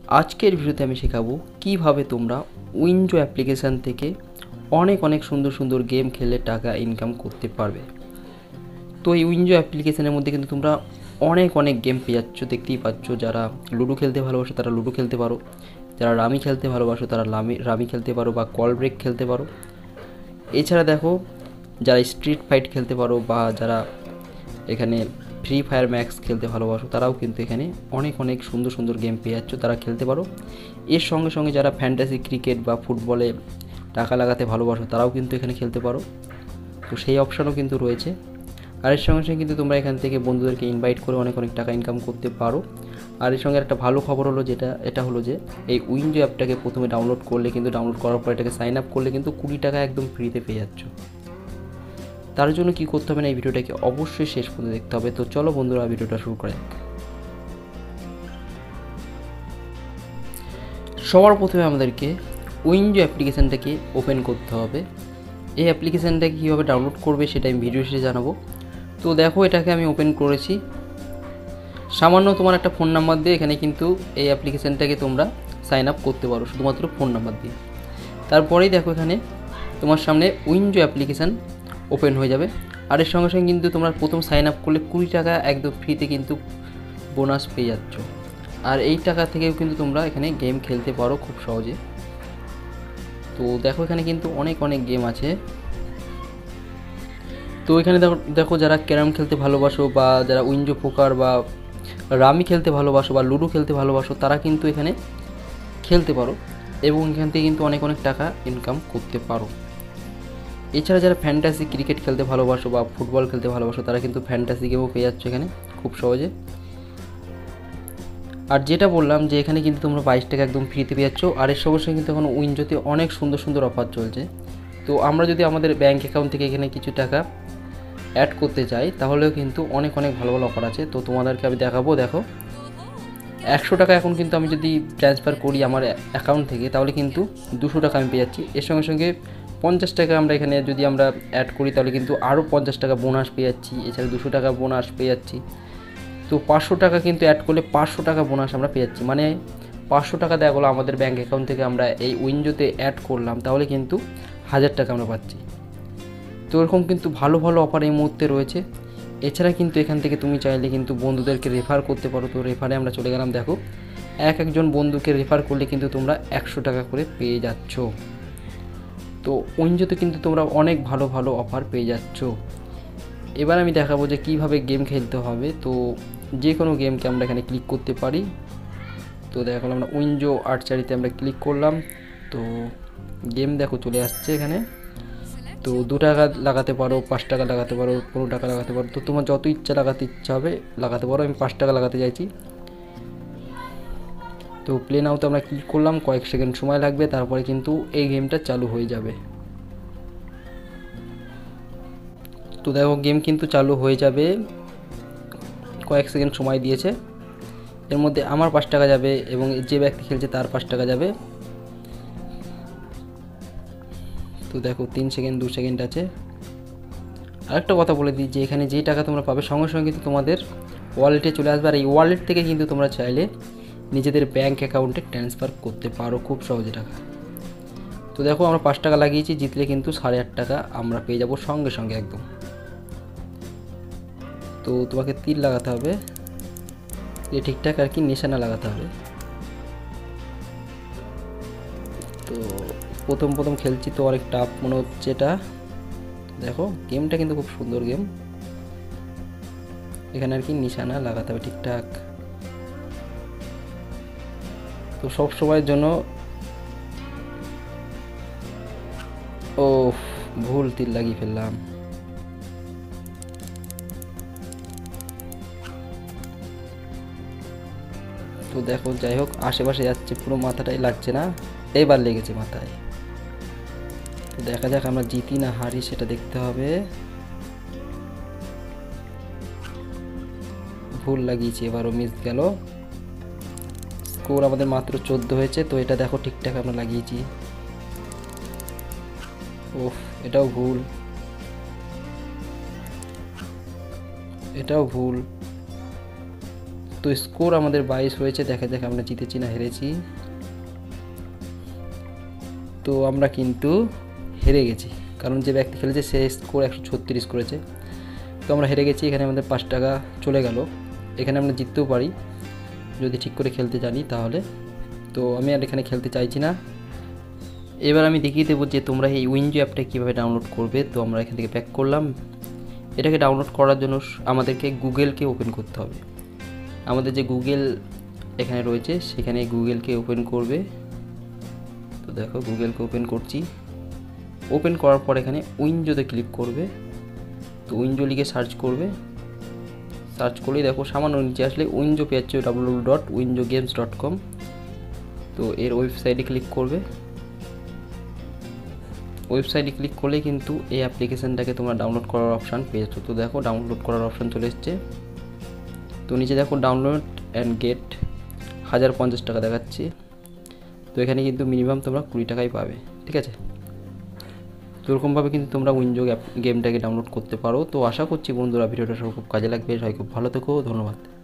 আজকের ভিডিওতে আমি শেখাবো কিভাবে তোমরা উইনজো অ্যাপ্লিকেশান থেকে অনেক সুন্দর সুন্দর গেম খেলে টাকা ইনকাম করতে পারবে। তো এই উইনজো অ্যাপ্লিকেশানের মধ্যে কিন্তু তোমরা অনেক গেম পেয়ে যাচ্ছ, দেখতেই পাচ্ছ। যারা লুডো খেলতে ভালোবাসো তারা লুডো খেলতে পারো, যারা রামি খেলতে ভালোবাসো তারা রামি খেলতে পারো বা কল ব্রেক খেলতে পারো। এছাড়া দেখো, যারা স্ট্রিট ফাইট খেলতে পারো বা যারা এখানে ফ্রি ফায়ার ম্যাক্স খেলতে ভালোবাসো তারাও কিন্তু এখানে অনেক সুন্দর সুন্দর গেম পেয়ে যাচ্ছ, তারা খেলতে পারো। এর সঙ্গে যারা ফ্যান্টাসি ক্রিকেট বা ফুটবলে টাকা লাগাতে ভালোবাসো তারাও কিন্তু এখানে খেলতে পারো। তো সেই অপশানও কিন্তু রয়েছে। আর এর সঙ্গে কিন্তু তোমরা এখান থেকে বন্ধুদেরকে ইনভাইট করে অনেক টাকা ইনকাম করতে পারো। আর এর সঙ্গে একটা ভালো খবর হলো এটা হলো যে এই উইনজো অ্যাপটাকে প্রথমে ডাউনলোড করলে কিন্তু ডাউনলোড করার পর এটাকে সাইন আপ করলে কিন্তু 20 টাকা একদম ফ্রিতে পেয়ে যাচ্ছ। তার জন্য কী করতে হবে না, এই ভিডিওটাকে অবশ্যই শেষ পর্যন্ত দেখতে হবে। তো চলো বন্ধুরা, ভিডিওটা শুরু করা যাক। সবার প্রথমে আমাদেরকে উইনজো অ্যাপ্লিকেশানটাকে ওপেন করতে হবে। এই অ্যাপ্লিকেশানটাকে কীভাবে ডাউনলোড করবে সেটা আমি ভিডিও শেষে জানাবো। তো দেখো, এটাকে আমি ওপেন করেছি। সামান্য তোমার একটা ফোন নাম্বার দিয়ে এখানে কিন্তু এই অ্যাপ্লিকেশানটাকে তোমরা সাইন আপ করতে পারো, শুধুমাত্র ফোন নাম্বার দিয়ে। তারপরেই দেখো, এখানে তোমার সামনে উইনজো অ্যাপ্লিকেশান ওপেন হয়ে যাবে। আর এর সঙ্গে কিন্তু তোমরা প্রথম সাইন আপ করলে 20 টাকা একদম ফ্রিতে কিন্তু বোনাস পেয়ে যাচ্ছ। আর এই টাকা থেকেও কিন্তু তোমরা এখানে গেম খেলতে পারো খুব সহজে। তো দেখো, এখানে কিন্তু অনেক গেম আছে। তো এখানে দেখো যারা ক্যারাম খেলতে ভালোবাসো বা যারা উইনজো পোকার বা রামি খেলতে ভালোবাসো বা লুডো খেলতে ভালোবাসো তারা কিন্তু এখানে খেলতে পারো এবং এখান থেকে কিন্তু অনেক টাকা ইনকাম করতে পারো। এছাড়া যারা ফ্যান্টাসি ক্রিকেট খেলতে ভালোবাসো বা ফুটবল খেলতে ভালোবাসো তারা কিন্তু ফ্যান্টাসি গেমও পেয়ে যাচ্ছ এখানে খুব সহজে। আর যেটা বললাম যে এখানে কিন্তু তোমরা 22 টাকা একদম ফ্রিতে পেয়ে যাচ্ছ। আর এর সঙ্গে কিন্তু এখন উইনজোতে অনেক সুন্দর অফার চলছে। তো আমরা যদি আমাদের ব্যাঙ্ক অ্যাকাউন্ট থেকে এখানে কিছু টাকা অ্যাড করতে চাই তাহলেও কিন্তু অনেক ভালো অফার আছে। তো তোমাদেরকে আমি দেখাবো। দেখো, 100 টাকা এখন কিন্তু আমি যদি ট্রান্সফার করি আমার অ্যাকাউন্ট থেকে তাহলে কিন্তু 200 টাকা আমি পেয়ে যাচ্ছি। এর সঙ্গে 50 টাকা আমরা এখানে যদি আমরা অ্যাড করি তাহলে কিন্তু আরও 50 টাকা বোনাস পেয়ে যাচ্ছি। এছাড়া 200 টাকা বোনাস পেয়ে যাচ্ছি। তো 500 টাকা কিন্তু অ্যাড করলে 500 টাকা বোনাস আমরা পেয়ে যাচ্ছি। মানে 500 টাকা দেওয়া গেলো আমাদের ব্যাঙ্ক অ্যাকাউন্ট থেকে, আমরা এই উইনজোতে অ্যাড করলাম তাহলে কিন্তু 1000 টাকা আমরা পাচ্ছি। তো এরকম কিন্তু ভালো অফার এই মুহূর্তে রয়েছে। এছাড়া কিন্তু এখান থেকে তুমি চাইলে কিন্তু বন্ধুদেরকে রেফার করতে পারো। তো রেফারে আমরা চলে গেলাম। দেখো, একজন বন্ধুকে রেফার করলে কিন্তু তোমরা 100 টাকা করে পেয়ে যাচ্ছ। তো উইনজোতে কিন্তু তোমরা অনেক ভালো অফার পেয়ে যাচ্ছ। এবার আমি দেখাবো যে কিভাবে গেম খেলতে হবে। তো যে কোনো গেমকে আমরা এখানে ক্লিক করতে পারি। তো দেখো, আমরা উইনজো আর্চারিতে আমরা ক্লিক করলাম। তো গেম দেখো চলে আসছে এখানে। তো 2 টাকা লাগাতে পারো, 5 টাকা লাগাতে পারো, 15 টাকা লাগাতে পারো। তো তোমার যত লাগাতে ইচ্ছা হবে লাগাতে পারো। আমি 5 টাকা লাগাতে চাইছি। তো প্লে নাওতে আমরা ক্লিক করলাম, কয়েক সেকেন্ড সময় লাগবে, তারপরে কিন্তু এই গেমটা চালু হয়ে যাবে। তো দেখো, গেম কিন্তু চালু হয়ে যাবে, কয়েক সেকেন্ড সময় দিয়েছে। এর মধ্যে আমার 5 টাকা যাবে এবং যে ব্যক্তি খেলছে তার 5 টাকা যাবে। তো দেখো, 3 সেকেন্ড 2 সেকেন্ড আছে। আরেকটা কথা বলে দিই যে এখানে যেই টাকা তোমরা পাবে সঙ্গে কিন্তু তোমাদের ওয়ালেটে চলে আসবে। আর এই ওয়ালেট থেকে কিন্তু তোমরা চাইলে নিজেদের ব্যাঙ্ক অ্যাকাউন্টে ট্রান্সফার করতে পারো খুব সহজে টাকা। তো দেখো, আমরা 5 টাকা লাগিয়েছি, জিতলে কিন্তু 8.5 টাকা আমরা পেয়ে যাবো সঙ্গে একদম। তো তোমাকে তীর লাগাতে হবে, যে ঠিকঠাক আর কি নিশানা লাগাতে হবে। তো প্রথম খেলছি তো অনেক টাফ মনে হচ্ছে এটা। দেখো, গেমটা কিন্তু খুব সুন্দর গেম। এখানে আর কি নিশানা লাগাতে হবে ঠিকঠাক। তো সব সময়ের জন্য ভুল তীর লাগিয়ে ফেললাম। তো দেখো, যাই হোক, আশেপাশে যাচ্ছে, পুরো মাথাটাই লাগছে না, এইবার লেগেছে মাথায়। তো দেখা যাক আমরা জিতি না হারি সেটা দেখতে হবে। ভুল লাগিয়েছি, এবারও মিস গেল। স্কোর আমাদের মাত্র 14 হয়েছে। তো এটা দেখো, ঠিকঠাক আমরা লাগিয়েছি। এটাও ভুল, এটাও ভুল। তো স্কোর আমাদের 22 হয়েছে। দেখা যাক আমরা জিতেছি না হেরেছি। তো আমরা কিন্তু হেরে গেছি, কারণ যে ব্যক্তি খেলেছে সে স্কোর 136 করেছে। তো আমরা হেরে গেছি। এখানে আমাদের 5 টাকা চলে গেল। এখানে আমরা জিততেও পারি যদি ঠিক করে খেলতে জানি তাহলে। তো আমি আর এখানে খেলতে চাইছি না। এবার আমি দেখিয়ে দেবো যে তোমরা এই উইনজো অ্যাপটা কীভাবে ডাউনলোড করবে। তো আমরা এখান থেকে ব্যাক করলাম। এটাকে ডাউনলোড করার জন্য আমাদেরকে গুগলকে ওপেন করতে হবে। আমাদের যে গুগল এখানে রয়েছে সেখানে গুগলকে ওপেন করবে। তো দেখো গুগলকে ওপেন করছি। ওপেন করার পর এখানে উইনজোতে ক্লিক করবে। তো উইনজো লিখে সার্চ করবে। সার্চ করলেই দেখো সামান্য নিচে আসলে উইনজো পেয়ে যাচ্ছে www.winjogames.com। তো এর ওয়েবসাইটে ক্লিক করবে। ওয়েবসাইটে ক্লিক করলেই কিন্তু এই অ্যাপ্লিকেশানটাকে তোমরা ডাউনলোড করার অপশান পেয়ে যাচ্ছ। তো দেখো ডাউনলোড করার অপশান চলে এসছে। তো নিচে দেখো ডাউনলোড অ্যান্ড গেট 1050 টাকা দেখাচ্ছে। তো এখানে কিন্তু মিনিমাম তোমরা 20 টাকাই পাবে, ঠিক আছে। তো এরকমভাবে কিন্তু তোমরা উইনজো গেমটাকে ডাউনলোড করতে পারো। তো আশা করছি বন্ধুরা ভিডিওটা সব খুব কাজে লাগবে। সবাই খুব ভালো থেকো, ধন্যবাদ।